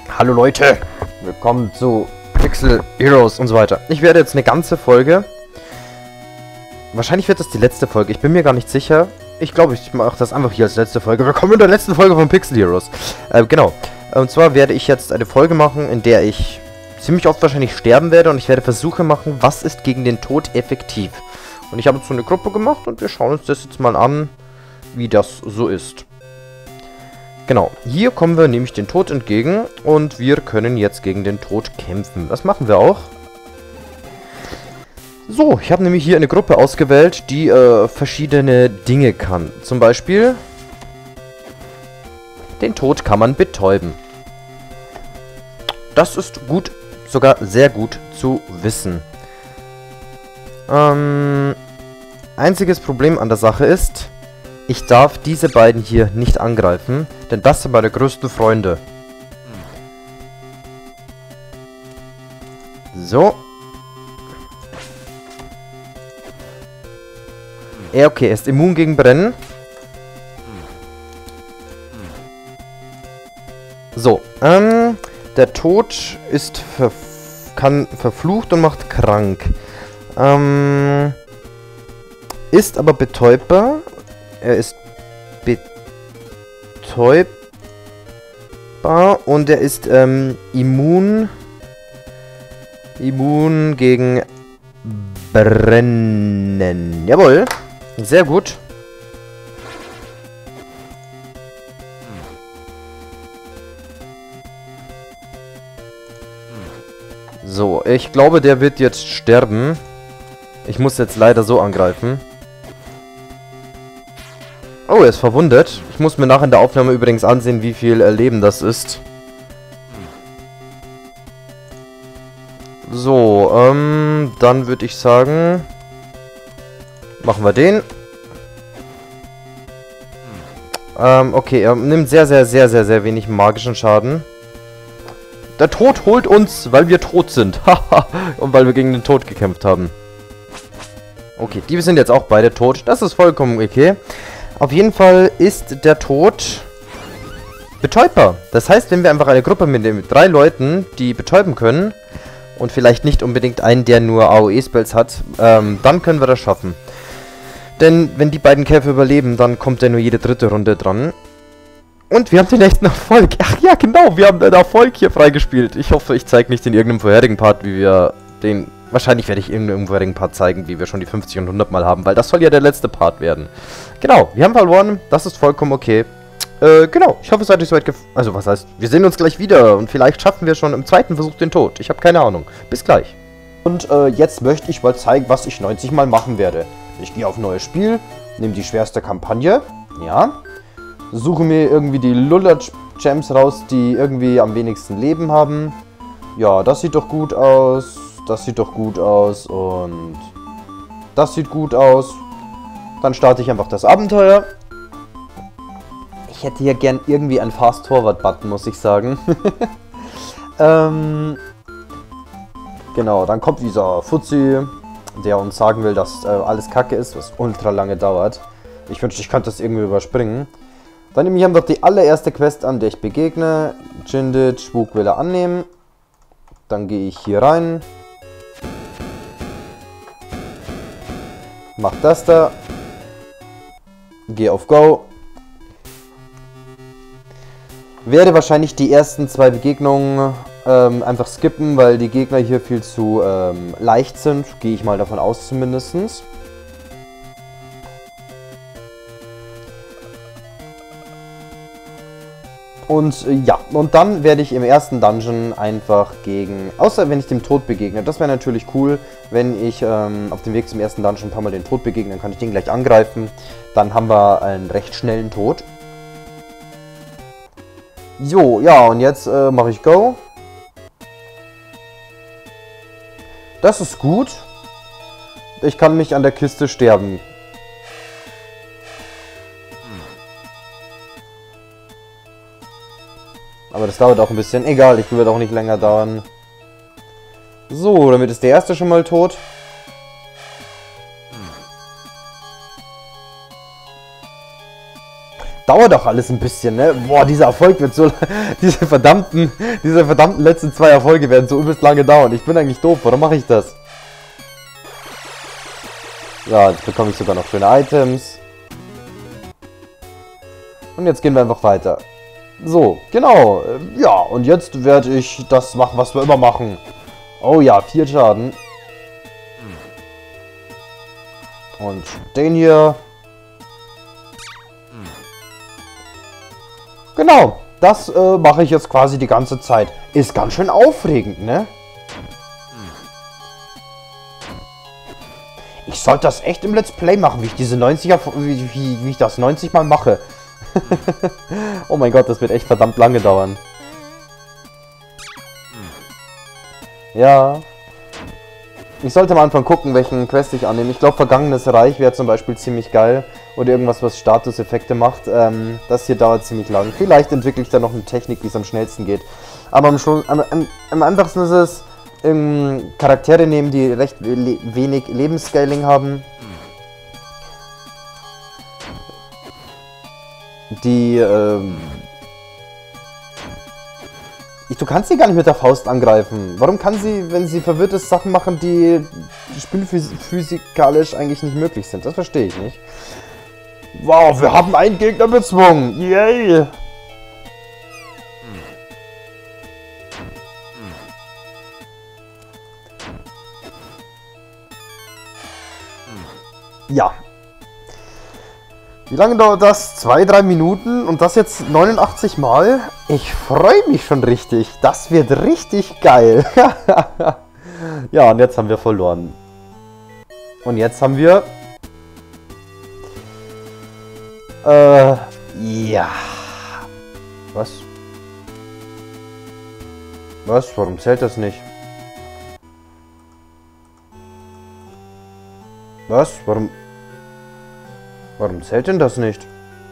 Hallo Leute, willkommen zu Pixel Heroes und so weiter. Ich werde jetzt eine ganze Folge, wahrscheinlich wird das die letzte Folge, ich bin mir gar nicht sicher. Ich glaube, ich mache das einfach hier als letzte Folge. Willkommen in der letzten Folge von Pixel Heroes. Genau, und zwar werde ich jetzt eine Folge machen, in der ich ziemlich oft wahrscheinlich sterben werde und ich werde Versuche machen, was ist gegen den Tod effektiv. Und ich habe jetzt so eine Gruppe gemacht und wir schauen uns das jetzt mal an, wie das so ist. Genau, hier kommen wir nämlich den Tod entgegen und wir können jetzt gegen den Tod kämpfen. Das machen wir auch. So, ich habe nämlich hier eine Gruppe ausgewählt, die verschiedene Dinge kann. Zum Beispiel, den Tod kann man betäuben. Das ist gut, sogar sehr gut zu wissen. Einziges Problem an der Sache ist, ich darf diese beiden hier nicht angreifen, denn das sind meine größten Freunde. So. Okay, er ist immun gegen Brennen. So, der Tod ist kann verflucht und macht krank. Ist aber betäubbar. Er ist betäubbar und er ist immun gegen Brennen. Jawohl, sehr gut. So, ich glaube, der wird jetzt sterben. Ich muss jetzt leider so angreifen. Oh, er ist verwundet. Ich muss mir nach in der Aufnahme übrigens ansehen, wie viel Leben das ist. So, dann würde ich sagen, machen wir den. Okay, er nimmt sehr wenig magischen Schaden. Der Tod holt uns, weil wir tot sind. Haha, und weil wir gegen den Tod gekämpft haben. Okay, die sind jetzt auch beide tot. Das ist vollkommen okay. Auf jeden Fall ist der Tod betäubbar. Das heißt, wenn wir einfach eine Gruppe mit 3 Leuten, die betäuben können, und vielleicht nicht unbedingt einen, der nur AOE-Spells hat, dann können wir das schaffen. Denn wenn die beiden Kämpfe überleben, dann kommt er nur jede 3. Runde dran. Und wir haben den echten Erfolg. Ach ja, genau, wir haben den Erfolg hier freigespielt. Ich hoffe, ich zeige nicht in irgendeinem vorherigen Part, wie wir den... Wahrscheinlich werde ich in irgendeinem vorherigen Part zeigen, wie wir schon die 50 und 100 Mal haben, weil das soll ja der letzte Part werden. Genau, wir haben verloren, das ist vollkommen okay. Genau, ich hoffe, es hat euch soweit gefallen. Also, was heißt, wir sehen uns gleich wieder und vielleicht schaffen wir schon im zweiten Versuch den Tod. Ich habe keine Ahnung. Bis gleich. Und jetzt möchte ich mal zeigen, was ich 90 Mal machen werde. Ich gehe auf neues Spiel, nehme die schwerste Kampagne, ja, suche mir irgendwie die Luller-Gems raus, die irgendwie am wenigsten Leben haben. Ja, das sieht doch gut aus. Das sieht doch gut aus und das sieht gut aus. Dann starte ich einfach das Abenteuer. Ich hätte hier gern irgendwie einen Fast-Forward-Button, muss ich sagen. Genau, dann kommt dieser Fuzzi, der uns sagen will, dass alles Kacke ist, was ultra lange dauert. Ich wünschte, ich könnte das irgendwie überspringen. Dann nehme ich einfach die allererste Quest an, der ich begegne. Jindit, Spuk will er annehmen. Dann gehe ich hier rein. Mach das da. Geh auf Go. Werde wahrscheinlich die ersten 2 Begegnungen einfach skippen, weil die Gegner hier viel zu leicht sind. Gehe ich mal davon aus zumindest. Und ja, und dann werde ich im ersten Dungeon einfach gegen, außer wenn ich dem Tod begegne, das wäre natürlich cool, wenn ich auf dem Weg zum ersten Dungeon ein paar Mal den Tod begegne, dann kann ich den gleich angreifen, dann haben wir einen recht schnellen Tod. Jo, ja, und jetzt mache ich Go. Das ist gut. Ich kann mich an der Kiste sterben. Aber das dauert auch ein bisschen. Egal, ich will auch nicht länger dauern. So, damit ist der erste schon mal tot. Dauert doch alles ein bisschen, ne? Boah, dieser Erfolg wird so... diese verdammten letzten 2 Erfolge werden so übelst lange dauern. Ich bin eigentlich doof, warum mache ich das? Ja, jetzt bekomme ich sogar noch schöne Items. Und jetzt gehen wir einfach weiter. So, genau. Ja, und jetzt werde ich das machen, was wir immer machen. Oh ja, 4 Schaden. Und den hier. Genau, das mache ich jetzt quasi die ganze Zeit. Ist ganz schön aufregend, ne? Ich sollte das echt im Let's Play machen, wie ich diese 90er, wie ich das 90 Mal mache. Oh mein Gott, das wird echt verdammt lange dauern. Ja. Ich sollte am Anfang gucken, welchen Quest ich annehme. Ich glaube, Vergangenes Reich wäre zum Beispiel ziemlich geil. Oder irgendwas, was Statuseffekte macht. Das hier dauert ziemlich lang. Vielleicht entwickle ich da noch eine Technik, wie es am schnellsten geht. Aber am einfachsten ist es, Charaktere nehmen, die recht wenig Lebensscaling haben. Die, du kannst sie gar nicht mit der Faust angreifen. Warum kann sie, wenn sie verwirrt ist, Sachen machen, die spielphysikalisch eigentlich nicht möglich sind? Das verstehe ich nicht. Wow, wir haben einen Gegner bezwungen. Yay! Ja. Wie lange dauert das? 2-3 Minuten und das jetzt 89 Mal? Ich freue mich schon richtig. Das wird richtig geil. Ja, und jetzt haben wir verloren. Und jetzt haben wir... ja. Was? Was? Warum zählt das nicht? Was? Warum zählt denn das nicht?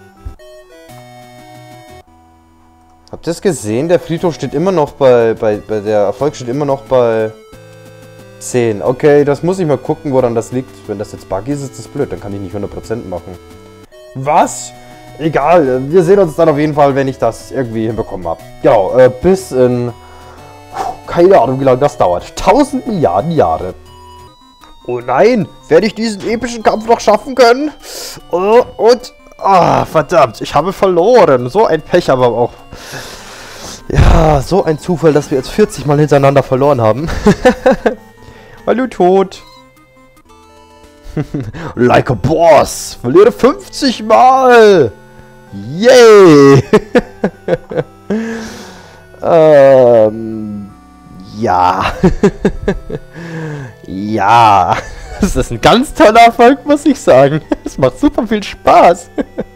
Habt ihr es gesehen? Der Friedhof steht immer noch bei der Erfolg steht immer noch bei 10. Okay, das muss ich mal gucken, woran das liegt. Wenn das jetzt buggy ist, ist das blöd. Dann kann ich nicht 100% machen. Was? Egal. Wir sehen uns dann auf jeden Fall, wenn ich das irgendwie hinbekommen habe. Genau, bis in... keine Ahnung, wie lange das dauert. 1000 Milliarden Jahre. Oh nein, werde ich diesen epischen Kampf noch schaffen können? Oh, und... ah, verdammt, ich habe verloren. So ein Pech aber auch. Ja, so ein Zufall, dass wir jetzt 40 Mal hintereinander verloren haben. Weil du tot. Like a boss. Verliere 50 Mal. Yay. Ja. Ja. Das ist ein ganz toller Erfolg, muss ich sagen. Es macht super viel Spaß.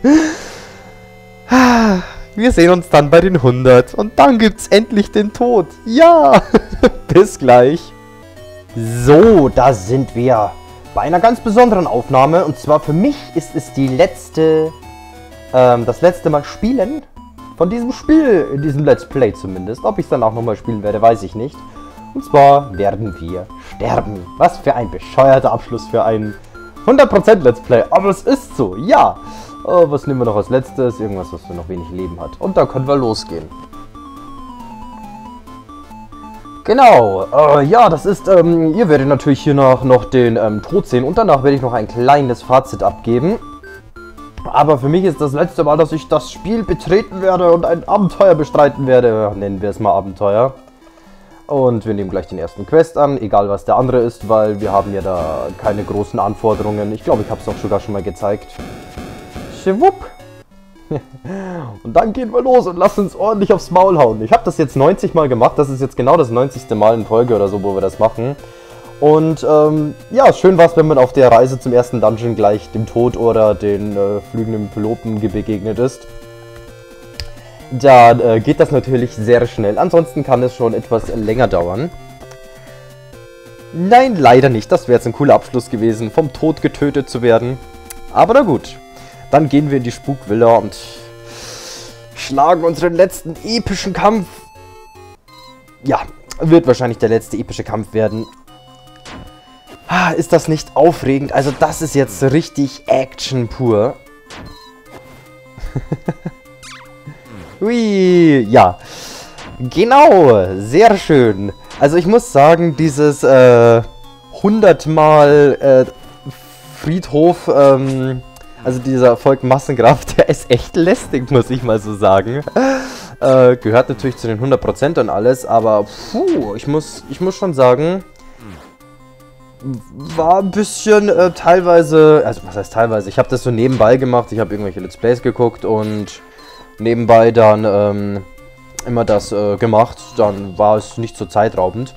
Wir sehen uns dann bei den 100. Und dann gibt's endlich den Tod. Ja. Bis gleich. So, da sind wir. Bei einer ganz besonderen Aufnahme. Und zwar für mich ist es die letzte... das letzte Mal spielen von diesem Spiel, in diesem Let's Play zumindest. Ob ich es dann auch nochmal spielen werde, weiß ich nicht. Und zwar werden wir sterben. Was für ein bescheuerter Abschluss für ein 100% Let's Play. Aber es ist so, ja. Was nehmen wir noch als letztes? Irgendwas, was noch wenig Leben hat. Und da können wir losgehen. Genau, ja, das ist, ihr werdet natürlich hier noch den Tod sehen. Und danach werde ich noch ein kleines Fazit abgeben. Aber für mich ist das letzte Mal, dass ich das Spiel betreten werde und ein Abenteuer bestreiten werde. Nennen wir es mal Abenteuer. Und wir nehmen gleich den ersten Quest an, egal was der andere ist, weil wir haben ja da keine großen Anforderungen. Ich glaube, ich habe es auch sogar schon mal gezeigt. Schwupp. Und dann gehen wir los und lassen uns ordentlich aufs Maul hauen. Ich habe das jetzt 90 Mal gemacht, das ist jetzt genau das 90. Mal in Folge oder so, wo wir das machen. Und ja, schön war es, wenn man auf der Reise zum ersten Dungeon gleich dem Tod oder den fliegenden Piloten begegnet ist. Da geht das natürlich sehr schnell. Ansonsten kann es schon etwas länger dauern. Nein, leider nicht. Das wäre jetzt ein cooler Abschluss gewesen, vom Tod getötet zu werden. Aber na gut. Dann gehen wir in die Spukvilla und schlagen unseren letzten epischen Kampf. Ja, wird wahrscheinlich der letzte epische Kampf werden. Ist das nicht aufregend? Also das ist jetzt richtig Action pur. Hui, ja. Genau, sehr schön. Also ich muss sagen, dieses 100-mal Friedhof, also dieser Erfolg Massengrab, der ist echt lästig, muss ich mal so sagen. Gehört natürlich zu den 100% und alles, aber puh, ich muss schon sagen, war ein bisschen teilweise, also was heißt teilweise, ich habe das so nebenbei gemacht, ich habe irgendwelche Let's Plays geguckt und nebenbei dann immer das gemacht, dann war es nicht so zeitraubend.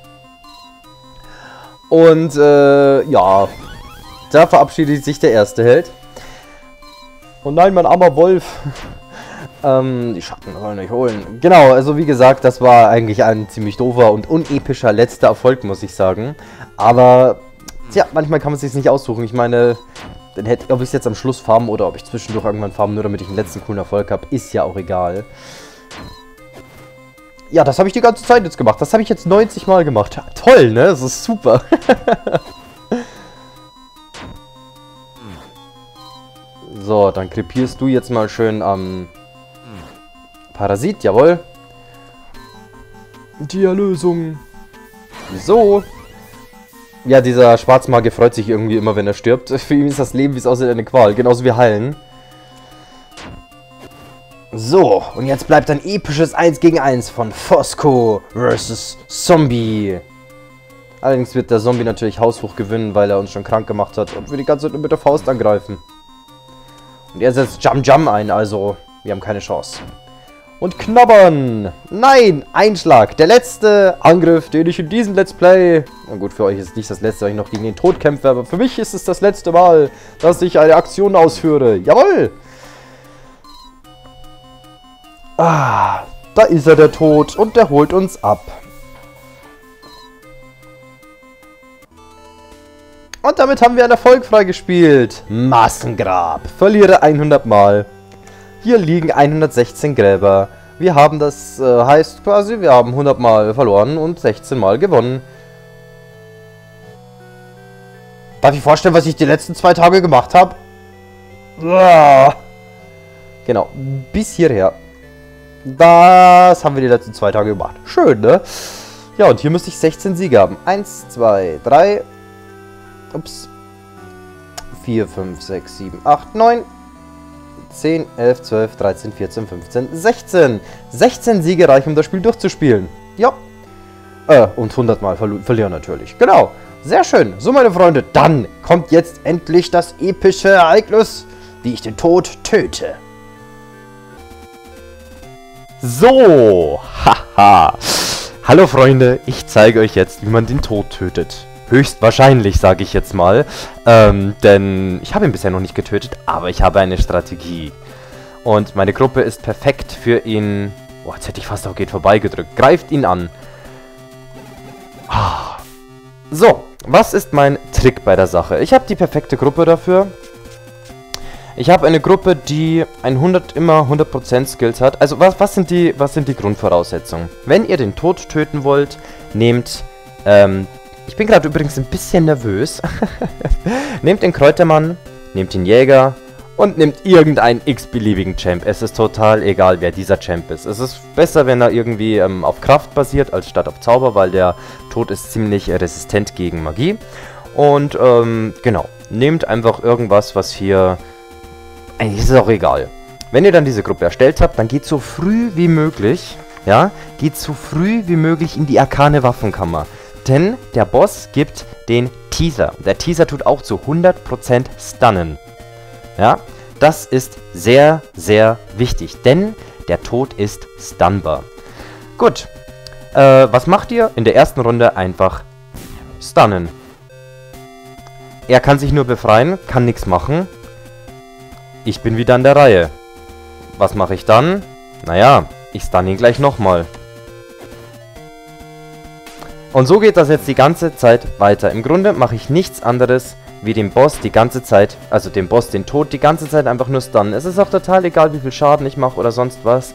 Und ja, da verabschiedet sich der erste Held. Oh nein, mein armer Wolf. Die Schatten sollen euch holen. Genau, also wie gesagt, das war eigentlich ein ziemlich doofer und unepischer letzter Erfolg, muss ich sagen. Aber, tja, manchmal kann man es sich nicht aussuchen. Ich meine, dann hätte, ob ich es jetzt am Schluss farmen oder ob ich zwischendurch irgendwann farmen, nur damit ich einen letzten coolen Erfolg habe, ist ja auch egal. Ja, das habe ich die ganze Zeit jetzt gemacht. Das habe ich jetzt 90 Mal gemacht. Toll, ne? Das ist super. So, dann krepierst du jetzt mal schön am Parasit, jawohl. Die Erlösung. So. Ja, dieser Schwarzmagier freut sich irgendwie immer, wenn er stirbt. Für ihn ist das Leben, wie es aussieht, eine Qual. Genauso wie Heilen. So, und jetzt bleibt ein episches 1 gegen 1 von Fosco vs. Zombie. Allerdings wird der Zombie natürlich haushoch gewinnen, weil er uns schon krank gemacht hat und wir die ganze Zeit nur mit der Faust angreifen. Und er setzt Jam ein, also wir haben keine Chance. Und knabbern! Nein! Einschlag! Der letzte Angriff, den ich in diesem Let's Play... Na gut, für euch ist es nicht das letzte, weil ich noch gegen den Tod kämpfe, aber für mich ist es das letzte Mal, dass ich eine Aktion ausführe. Jawohl! Ah, da ist er, der Tod, und der holt uns ab. Und damit haben wir einen Erfolg freigespielt. Massengrab. Verliere 100 Mal. Hier liegen 116 Gräber. Wir haben das, heißt quasi, wir haben 100 Mal verloren und 16 Mal gewonnen. Darf ich vorstellen, was ich die letzten 2 Tage gemacht habe? Genau, bis hierher. Das haben wir die letzten 2 Tage gemacht. Schön, ne? Ja, und hier müsste ich 16 Siege haben. 1, 2, 3. Ups. 4, 5, 6, 7, 8, 9. 10, 11, 12, 13, 14, 15, 16. 16 Siege reichen, um das Spiel durchzuspielen. Ja. Und 100 Mal verlieren natürlich. Genau. Sehr schön. So, meine Freunde, dann kommt jetzt endlich das epische Ereignis, wie ich den Tod töte. So, haha. Hallo Freunde, ich zeige euch jetzt, wie man den Tod tötet. Höchstwahrscheinlich, sage ich jetzt mal. Denn ich habe ihn bisher noch nicht getötet, aber ich habe eine Strategie. Und meine Gruppe ist perfekt für ihn. Oh, jetzt hätte ich fast auch geht vorbei gedrückt. Greift ihn an. So, was ist mein Trick bei der Sache? Ich habe die perfekte Gruppe dafür. Ich habe eine Gruppe, die immer 100% Skills hat. Also, was sind die Grundvoraussetzungen? Wenn ihr den Tod töten wollt, nehmt, ich bin gerade übrigens ein bisschen nervös. Nehmt den Kräutermann, nehmt den Jäger und nehmt irgendeinen x-beliebigen Champ. Es ist total egal, wer dieser Champ ist. Es ist besser, wenn er irgendwie auf Kraft basiert, als statt auf Zauber, weil der Tod ist ziemlich resistent gegen Magie. Und, genau. Nehmt einfach irgendwas, was hier... Eigentlich ist es auch egal. Wenn ihr dann diese Gruppe erstellt habt, dann geht so früh wie möglich, ja, geht so früh wie möglich in die arkane Waffenkammer. Denn der Boss gibt den Teaser. Der Teaser tut auch zu 100% stunnen. Ja, das ist sehr, sehr wichtig, denn der Tod ist stunbar. Gut, was macht ihr? In der ersten Runde einfach stunnen. Er kann sich nur befreien, kann nichts machen. Ich bin wieder an der Reihe. Was mache ich dann? Naja, ich stun ihn gleich nochmal. Und so geht das jetzt die ganze Zeit weiter. Im Grunde mache ich nichts anderes, wie den Boss die ganze Zeit, also den Boss, den Tod, die ganze Zeit einfach nur stunnen. Es ist auch total egal, wie viel Schaden ich mache oder sonst was.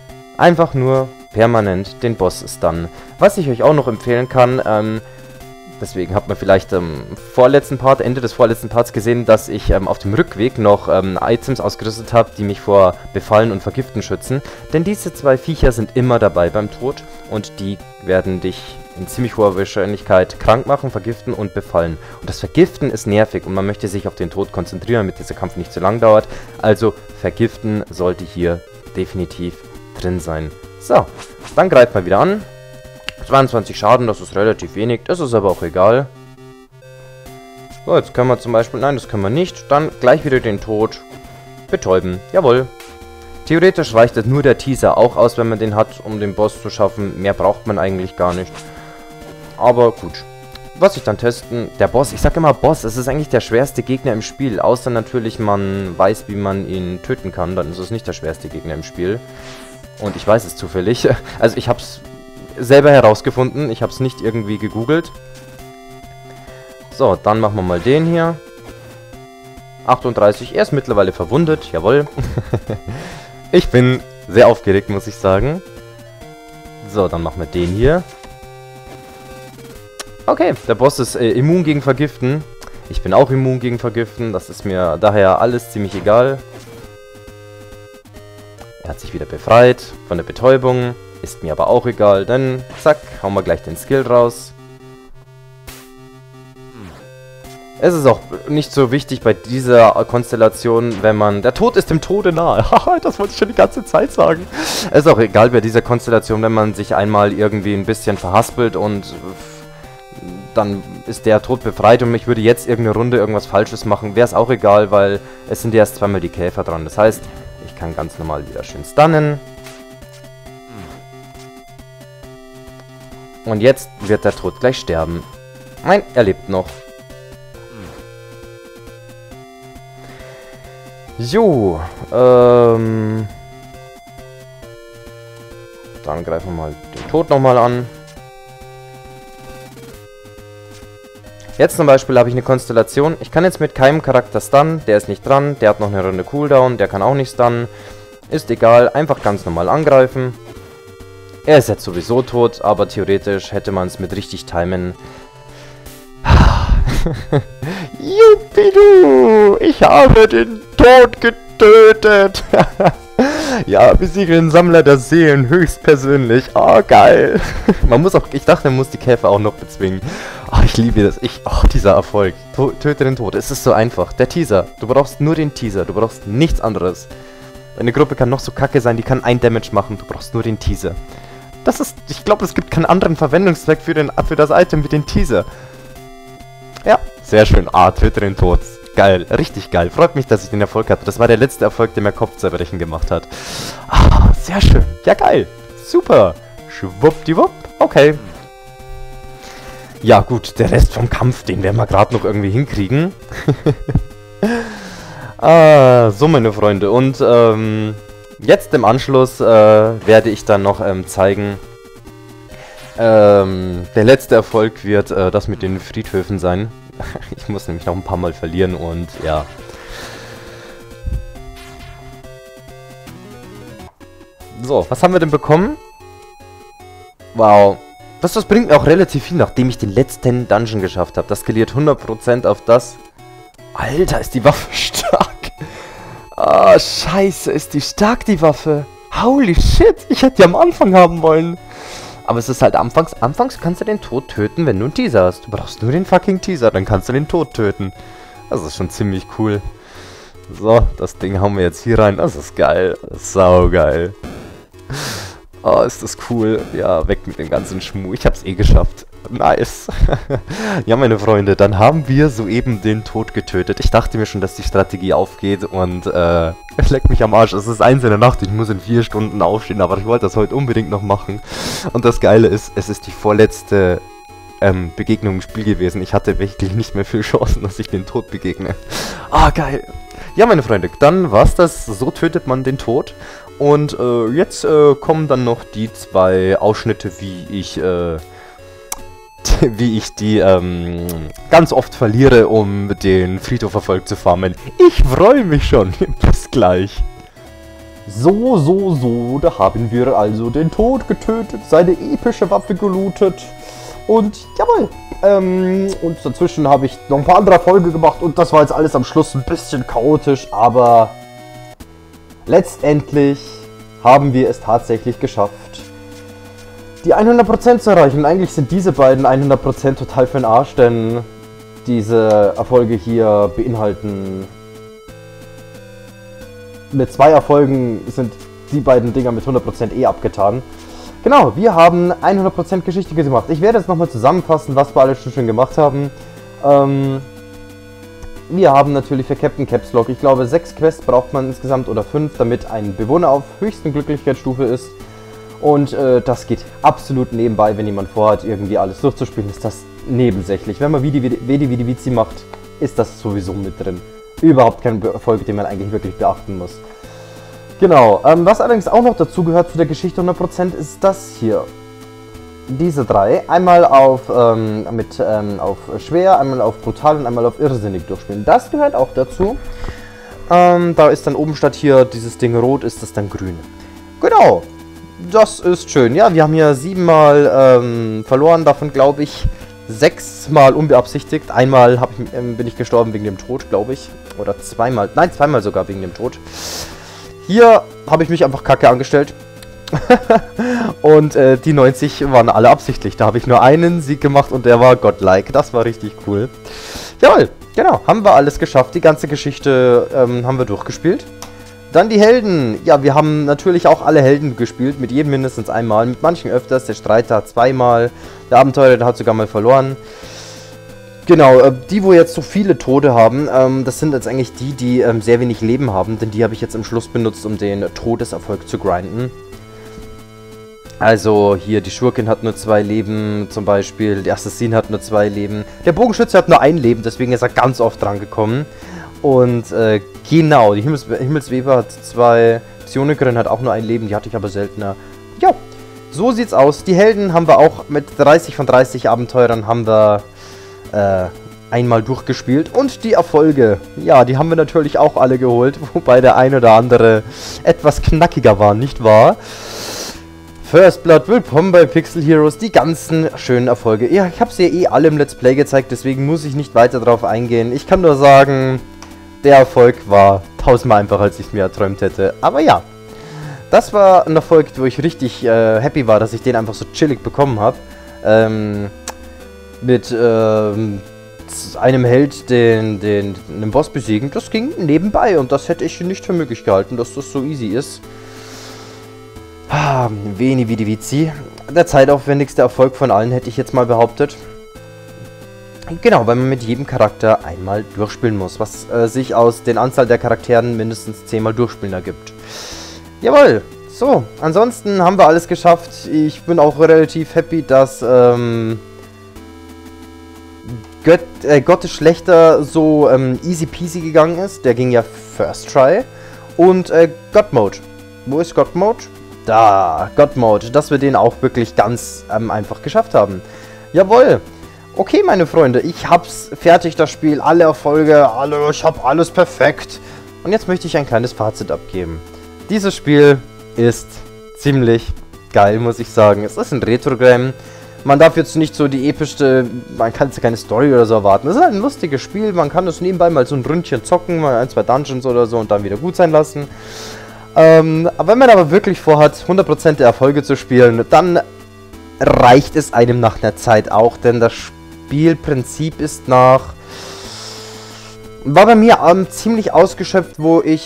Einfach nur permanent den Boss stunnen. Was ich euch auch noch empfehlen kann, Deswegen hat man vielleicht Ende des vorletzten Parts gesehen, dass ich auf dem Rückweg noch Items ausgerüstet habe, die mich vor Befallen und Vergiften schützen. Denn diese zwei Viecher sind immer dabei beim Tod und die werden dich in ziemlich hoher Wahrscheinlichkeit krank machen, vergiften und befallen. Und das Vergiften ist nervig und man möchte sich auf den Tod konzentrieren, damit dieser Kampf nicht zu lang dauert. Also Vergiften sollte hier definitiv drin sein. So, dann greift mal wieder an. 22 Schaden, das ist relativ wenig, das ist aber auch egal. So, jetzt können wir zum Beispiel, nein, das können wir nicht, dann gleich wieder den Tod betäuben, jawohl. Theoretisch reicht jetzt nur der Teaser auch aus, wenn man den hat, um den Boss zu schaffen, mehr braucht man eigentlich gar nicht. Aber gut, was ich dann testen, der Boss, ich sag immer Boss, es ist eigentlich der schwerste Gegner im Spiel, außer natürlich man weiß, wie man ihn töten kann, dann ist es nicht der schwerste Gegner im Spiel. Und ich weiß es zufällig, also ich hab's selber herausgefunden. Ich habe es nicht irgendwie gegoogelt. So, dann machen wir mal den hier. 38. Er ist mittlerweile verwundet. Jawohl. Ich bin sehr aufgeregt, muss ich sagen. So, dann machen wir den hier. Okay, der Boss ist immun gegen Vergiften. Ich bin auch immun gegen Vergiften. Das ist mir daher alles ziemlich egal. Er hat sich wieder befreit von der Betäubung. Ist mir aber auch egal, denn zack, hauen wir gleich den Skill raus. Es ist auch nicht so wichtig bei dieser Konstellation, wenn man... Der Tod ist dem Tode nahe. Haha, das wollte ich schon die ganze Zeit sagen. Es ist auch egal bei dieser Konstellation, wenn man sich einmal irgendwie ein bisschen verhaspelt und dann ist der Tod befreit und ich würde jetzt irgendeine Runde irgendwas Falsches machen, wäre es auch egal, weil es sind ja erst zweimal die Käfer dran. Das heißt, ich kann ganz normal wieder schön stunnen. Und jetzt wird der Tod gleich sterben. Nein, er lebt noch. Jo, dann greifen wir mal den Tod nochmal an. Jetzt zum Beispiel habe ich eine Konstellation. Ich kann jetzt mit keinem Charakter stunnen. Der ist nicht dran. Der hat noch eine Runde Cooldown. Der kann auch nicht stunnen. Ist egal. Einfach ganz normal angreifen. Er ist jetzt sowieso tot, aber theoretisch hätte man es mit richtig timen. Jupidu! Ich habe den Tod getötet! Ja, besiege den Sammler der Seelen höchstpersönlich. Oh, geil! Man muss auch, ich dachte, man muss die Käfer auch noch bezwingen. Oh, ich liebe das. Dieser Erfolg. Töte den Tod. Es ist so einfach. Der Teaser. Du brauchst nur den Teaser. Du brauchst nichts anderes. Eine Gruppe kann noch so kacke sein, die kann ein Damage machen. Du brauchst nur den Teaser. Das ist, ich glaube, es gibt keinen anderen Verwendungszweck für das Item wie den Teaser. Ja, sehr schön. Ah, töte den Tod. Geil, richtig geil. Freut mich, dass ich den Erfolg hatte. Das war der letzte Erfolg, der mir Kopfzerbrechen gemacht hat. Ah, sehr schön. Ja, geil. Super. Schwuppdiwupp. Okay. Ja, gut. Der Rest vom Kampf, den werden wir gerade noch irgendwie hinkriegen. So, meine Freunde. Und, jetzt im Anschluss werde ich dann noch zeigen, der letzte Erfolg wird das mit den Friedhöfen sein. Ich muss nämlich noch ein paar Mal verlieren und ja. So, was haben wir denn bekommen? Wow. Das bringt mir auch relativ viel, nachdem ich den letzten Dungeon geschafft habe. Das skaliert 100% auf das. Alter, ist die Waffe stark. Ah, scheiße, ist die stark, die Waffe. Holy shit, ich hätte die am Anfang haben wollen. Aber es ist halt anfangs kannst du den Tod töten, wenn du einen Teaser hast. Du brauchst nur den fucking Teaser, dann kannst du den Tod töten. Das ist schon ziemlich cool. So, das Ding hauen wir jetzt hier rein. Das ist geil. Saugeil. Oh, ist das cool. Ja, weg mit dem ganzen Schmuh. Ich hab's eh geschafft. Nice. Ja, meine Freunde, dann haben wir soeben den Tod getötet. Ich dachte mir schon, dass die Strategie aufgeht und, leck mich am Arsch. Es ist 1 in der Nacht, ich muss in 4 Stunden aufstehen, aber ich wollte das heute unbedingt noch machen. Und das Geile ist, es ist die vorletzte, Begegnung im Spiel gewesen. Ich hatte wirklich nicht mehr viel Chancen, dass ich den Tod begegne. Ah, geil. Ja, meine Freunde, dann war's das. So tötet man den Tod. Und, jetzt, kommen dann noch die 2 Ausschnitte, wie ich die ganz oft verliere, um den Friedhoferfolg zu farmen. Ich freue mich schon. Bis gleich. So, da haben wir also den Tod getötet, seine epische Waffe gelootet Und jawohl, und dazwischen habe ich noch ein paar andere Erfolge gemacht und das war jetzt alles am Schluss ein bisschen chaotisch, aber letztendlich haben wir es tatsächlich geschafft, die 100% zu erreichen. Und eigentlich sind diese beiden 100% total für den Arsch, denn diese Erfolge hier beinhalten... Mit 2 Erfolgen sind die beiden Dinger mit 100% eh abgetan. Genau, wir haben 100% Geschichte gemacht. Ich werde jetzt nochmal zusammenfassen, was wir alles schon schön gemacht haben. Wir haben natürlich für Captain Caps Lock, ich glaube 6 Quests braucht man insgesamt oder 5, damit ein Bewohner auf höchsten Glücklichkeitsstufe ist. Und das geht absolut nebenbei, wenn jemand vorhat, irgendwie alles durchzuspielen, ist das nebensächlich. Wenn man Vedi Vici macht, ist das sowieso mit drin. Überhaupt kein Erfolg, den man eigentlich wirklich beachten muss. Genau, was allerdings auch noch dazu gehört zu der Geschichte 100% ist das hier. Diese 3, einmal auf, auf schwer, einmal auf brutal und einmal auf irrsinnig durchspielen. Das gehört auch dazu. Da ist dann oben statt hier dieses Ding rot, ist das dann grün. Genau, das ist schön. Ja, wir haben hier 7 Mal verloren, davon glaube ich 6 Mal unbeabsichtigt. Einmal bin ich gestorben wegen dem Tod, glaube ich. Oder 2 Mal, nein 2 Mal sogar wegen dem Tod. Hier habe ich mich einfach kacke angestellt. Und die 90 waren alle absichtlich. Da habe ich nur einen Sieg gemacht und der war godlike. Das war richtig cool. Jawohl, genau. Haben wir alles geschafft. Die ganze Geschichte haben wir durchgespielt. Dann die Helden. Ja, wir haben natürlich auch alle Helden gespielt. Mit jedem mindestens einmal. Mit manchen öfters. Der Streiter hat 2 Mal. Der Abenteurer, der hat sogar mal verloren. Genau, die, wo jetzt so viele Tode haben, das sind jetzt eigentlich die, die sehr wenig Leben haben. Denn die habe ich jetzt am Schluss benutzt, um den Todeserfolg zu grinden. Also hier, die Schurkin hat nur 2 Leben zum Beispiel. Der Assassin hat nur 2 Leben. Der Bogenschütze hat nur 1 Leben, deswegen ist er ganz oft dran gekommen. Und genau, die Himmelsweber hat 2. Psionikerin hat auch nur 1 Leben, die hatte ich aber seltener. Ja, so sieht's aus. Die Helden haben wir auch mit 30 von 30 Abenteurern haben wir einmal durchgespielt. Und die Erfolge, ja, die haben wir natürlich auch alle geholt. Wobei der ein oder andere etwas knackiger war, nicht wahr? First Blood, willkommen bei Pixel Heroes, die ganzen schönen Erfolge. Ja, ich habe sie ja eh alle im Let's Play gezeigt, deswegen muss ich nicht weiter drauf eingehen. Ich kann nur sagen, der Erfolg war tausendmal einfacher, als ich es mir erträumt hätte. Aber ja, das war ein Erfolg, wo ich richtig happy war, dass ich den einfach so chillig bekommen habe. Mit einem Held einen Boss besiegen, das ging nebenbei und das hätte ich nicht für möglich gehalten, dass das so easy ist. Veni Vidi Vici. Der zeitaufwendigste Erfolg von allen, hätte ich jetzt mal behauptet. Genau, weil man mit jedem Charakter einmal durchspielen muss, was sich aus den Anzahl der Charakteren mindestens 10 Mal durchspielen ergibt. Jawohl, so, ansonsten haben wir alles geschafft. Ich bin auch relativ happy, dass Gott ist schlechter so easy peasy gegangen ist. Der ging ja First Try. Und God Mode. Wo ist God Mode? Da, God Mode, dass wir den auch wirklich ganz einfach geschafft haben. Jawohl. Okay, meine Freunde, ich hab's fertig, das Spiel, alle Erfolge, ich hab alles perfekt. Und jetzt möchte ich ein kleines Fazit abgeben. Dieses Spiel ist ziemlich geil, muss ich sagen. Es ist ein Retro-Game. Man darf jetzt nicht so die epischste, man kann jetzt keine Story oder so erwarten. Es ist halt ein lustiges Spiel, man kann das nebenbei mal so ein Ründchen zocken, mal 1, 2 Dungeons oder so und dann wieder gut sein lassen. Aber wenn man aber wirklich vorhat, 100% der Erfolge zu spielen, dann reicht es einem nach einer Zeit auch, denn das Spielprinzip ist war bei mir ziemlich ausgeschöpft, wo ich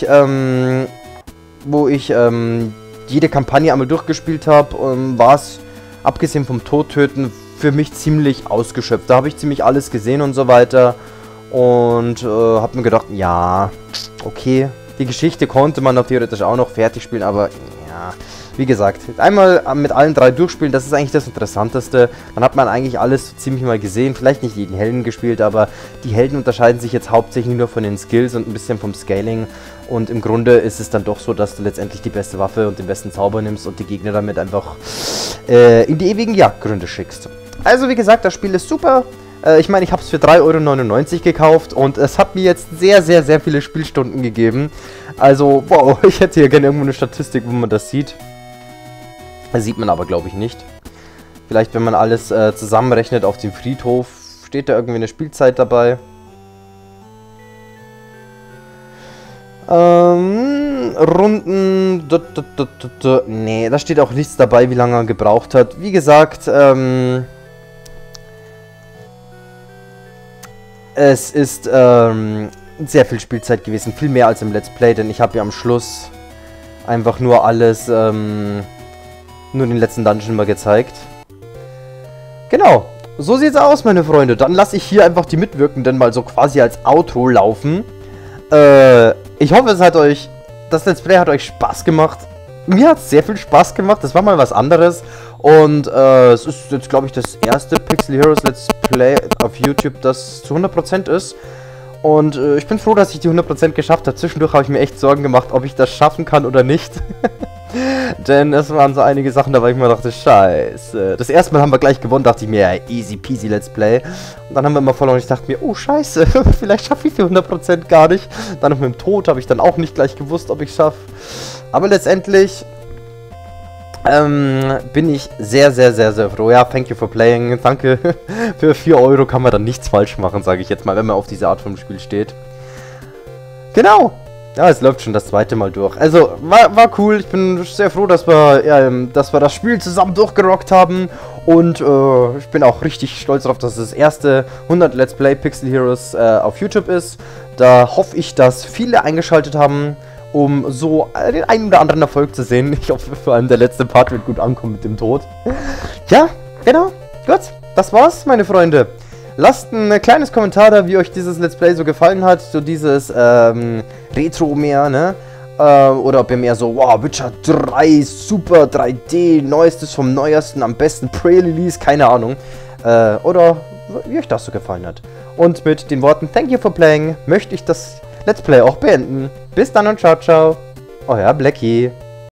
jede Kampagne einmal durchgespielt habe, war es, abgesehen vom Todtöten, für mich ziemlich ausgeschöpft. Da habe ich ziemlich alles gesehen und so weiter und habe mir gedacht, ja, okay, die Geschichte konnte man theoretisch auch noch fertig spielen, aber ja, wie gesagt, einmal mit allen 3 durchspielen, das ist eigentlich das Interessanteste. Dann hat man eigentlich alles so ziemlich mal gesehen, vielleicht nicht jeden Helden gespielt, aber die Helden unterscheiden sich jetzt hauptsächlich nur von den Skills und ein bisschen vom Scaling. Und im Grunde ist es dann doch so, dass du letztendlich die beste Waffe und den besten Zauber nimmst und die Gegner damit einfach in die ewigen Jagdgründe schickst. Also wie gesagt, das Spiel ist super. Ich meine, ich habe es für 3,99 € gekauft und es hat mir jetzt sehr, sehr, sehr viele Spielstunden gegeben. Also, wow, ich hätte hier gerne irgendwo eine Statistik, wo man das sieht. Das sieht man aber, glaube ich, nicht. Vielleicht, wenn man alles zusammenrechnet auf dem Friedhof, steht da irgendwie eine Spielzeit dabei. Runden... Nee, da steht auch nichts dabei, wie lange er gebraucht hat. Wie gesagt, es ist sehr viel Spielzeit gewesen. Viel mehr als im Let's Play, denn ich habe ja am Schluss einfach nur alles, nur den letzten Dungeon mal gezeigt. Genau, so sieht's aus, meine Freunde. Dann lasse ich hier einfach die Mitwirkenden mal so quasi als Outro laufen. Ich hoffe, das Let's Play hat euch Spaß gemacht. Mir hat es sehr viel Spaß gemacht. Das war mal was anderes. Und es ist jetzt, glaube ich, das erste Pixel Heroes Let's Play auf YouTube, das zu 100% ist. Und ich bin froh, dass ich die 100% geschafft habe. Zwischendurch habe ich mir echt Sorgen gemacht, ob ich das schaffen kann oder nicht. Denn es waren so einige Sachen, da war ich mir dachte, scheiße. Das erste Mal haben wir gleich gewonnen, dachte ich mir, ja, easy peasy Let's Play. Und dann haben wir immer verloren und ich dachte mir, oh scheiße, vielleicht schaffe ich die 100% gar nicht. Dann noch mit dem Tod habe ich dann auch nicht gleich gewusst, ob ich es schaffe. Aber letztendlich bin ich sehr, sehr, sehr, sehr froh. Ja, thank you for playing. Danke. Für 4 Euro kann man dann nichts falsch machen, sage ich jetzt mal, wenn man auf diese Art von Spiel steht. Genau. Ja, es läuft schon das zweite Mal durch. Also, war cool. Ich bin sehr froh, dass wir das Spiel zusammen durchgerockt haben. Und ich bin auch richtig stolz darauf, dass es das erste 100 Let's Play Pixel Heroes auf YouTube ist. Da hoffe ich, dass viele eingeschaltet haben, um so den einen oder anderen Erfolg zu sehen. Ich hoffe, vor allem der letzte Part wird gut ankommen mit dem Tod. Ja, genau. Gut, das war's, meine Freunde. Lasst ein kleines Kommentar da, wie euch dieses Let's Play so gefallen hat. So dieses Retro mehr, ne? Oder ob ihr mehr so, wow, Witcher 3, super 3D, neuestes vom neuesten, am besten Pre-Release, keine Ahnung. Oder wie euch das so gefallen hat. Und mit den Worten Thank you for playing möchte ich das Let's Play auch beenden. Bis dann und ciao, ciao. Euer Blackie.